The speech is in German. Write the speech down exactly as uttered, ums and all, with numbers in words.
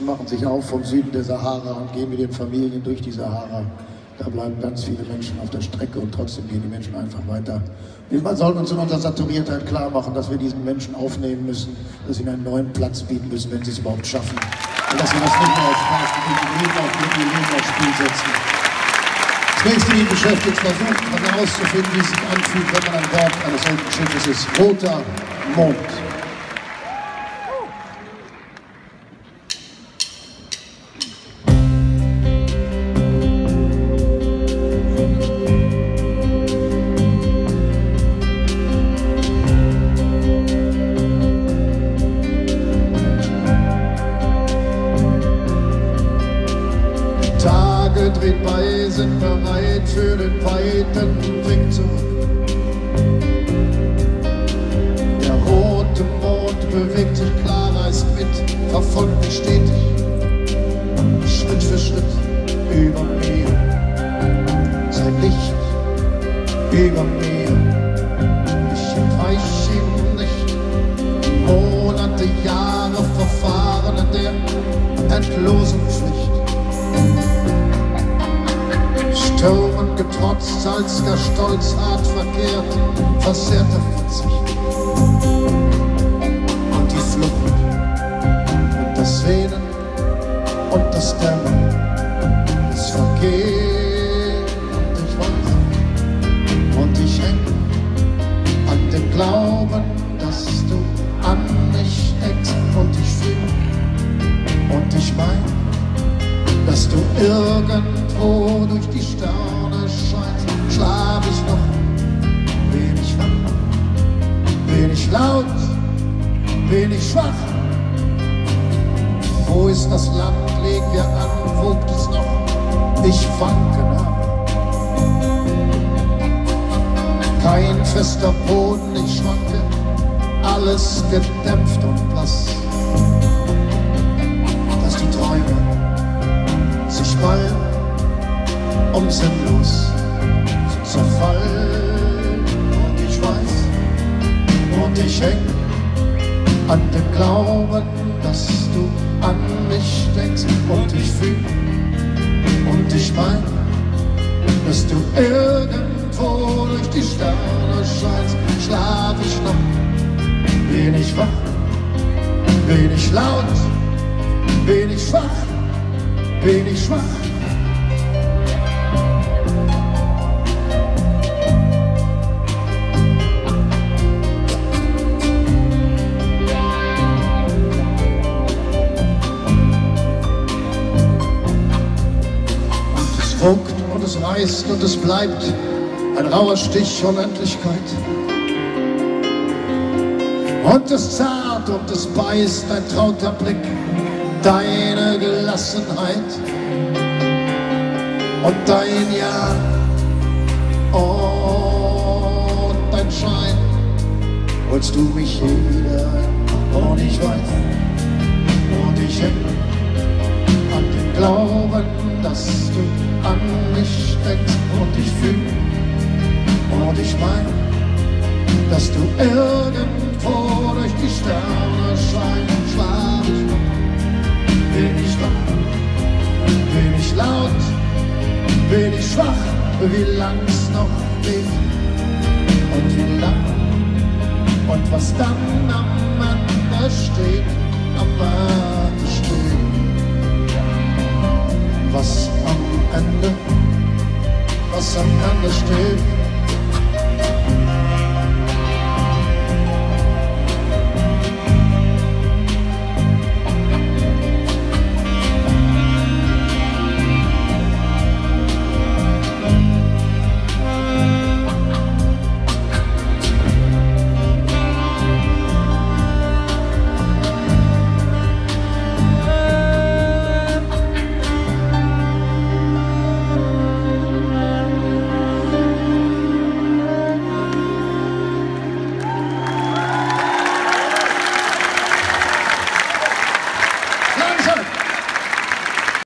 Menschen machen sich auf vom Süden der Sahara und gehen mit ihren Familien durch die Sahara. Da bleiben ganz viele Menschen auf der Strecke und trotzdem gehen die Menschen einfach weiter. Wir sollten uns in unserer Saturiertheit klar machen, dass wir diesen Menschen aufnehmen müssen, dass wir ihnen einen neuen Platz bieten müssen, wenn sie es überhaupt schaffen. Und dass wir das nicht mehr auf Spaß und Leben auf Leben, Leben aufs Spiel setzen. Das nächste Lied beschäftigt versucht, herauszufinden, wie es sich anfühlt, wenn man an Bord eines solchen Schiffes ist. Roter Mond. Dreht bei, sind bereit für den weiten Weg zurück. Der rote Mond bewegt sich klar, reist mit, verfolgt mich stetig, Schritt für Schritt über mir. Sein Licht über mir, ich entweich ihm nicht. Monate, Jahre verfahren in der endlosen Pflicht. Stürmen getrotzt, als der Stolz hart verkehrt, versehrter Verzicht. Und die Flucht, und das Sehnen, und das Dämmern, es vergeht, und ich weiß, und ich häng an dem Glauben, dass du an mich denkst, und ich fühl, und ich mein, dass du irgendwo durch die Sterne scheinst. Schlaf ich noch, bin ich wach, bin ich laut, bin ich schwach. Wo ist das Land, legen wir an, wogt es noch, ich wanke nach. Kein fester Boden, ich schwanke, alles gedämpft und blass. Dass die Träume sich bald um sinnlos zu zerfallen. Und ich weiß, und ich häng an dem Glauben, dass du an mich denkst. Und ich fühl, und ich mein, dass du irgendwo durch die Sterne scheinst. Schlaf ich noch, bin ich wach, bin ich laut, bin ich schwach, bin ich schwach. Und es wogt und es reißt und es bleibt ein rauer Stich Unendlichkeit. Und es zart und es beißt ein trauter Blick, deine Gelassenheit und dein Ja und dein Schein. Holst du mich wieder ein, und ich weiß, und ich häng an dem Glauben, dass du an mich denkst. Und ich fühl, und ich mein, dass du irgendwo durch die Sterne scheinst. Schlaf ich noch, bin ich wach, bin ich laut, bin ich schwach, wie lang's noch geht und wie lang und was dann am Ende steht, am Ende steht. Was am Ende, was am Ende steht.